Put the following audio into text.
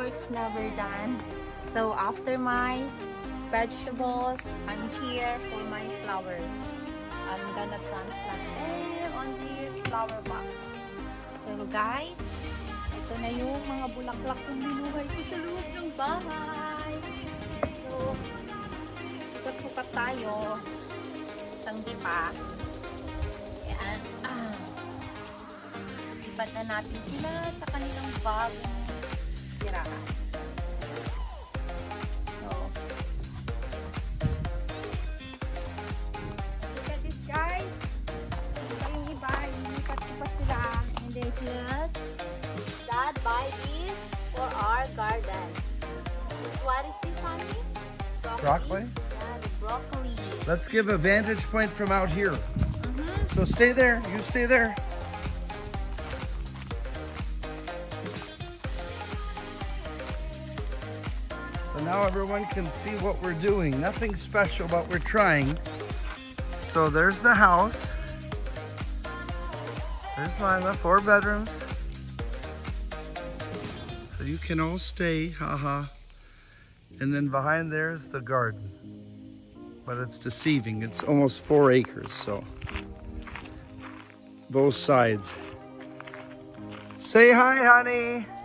it's never done. So after my vegetables, I'm here for my flowers. I'm gonna transplant them on this flower box. So guys, ito na yung mga bulaklak kong binuhay ko sa loob ng bahay. So, sukat-sukat tayo. Tanggi pa. Ayan. Ibat na natin sila sa kanilang bagong tirahan. So, look at this guys. Ito yung iba. Ilipat-ipa sila. And they just Dad buy this for our garden. What is this, honey? Broccoli? Yeah, the broccoli. Let's give a vantage point from out here. So stay there. You stay there. So now everyone can see what we're doing. Nothing special, but we're trying. So there's the house. There's Lila, 4 bedrooms. So you can all stay, haha. And then behind there's the garden. But it's deceiving. It's almost 4 acres, so both sides. Say hi, honey.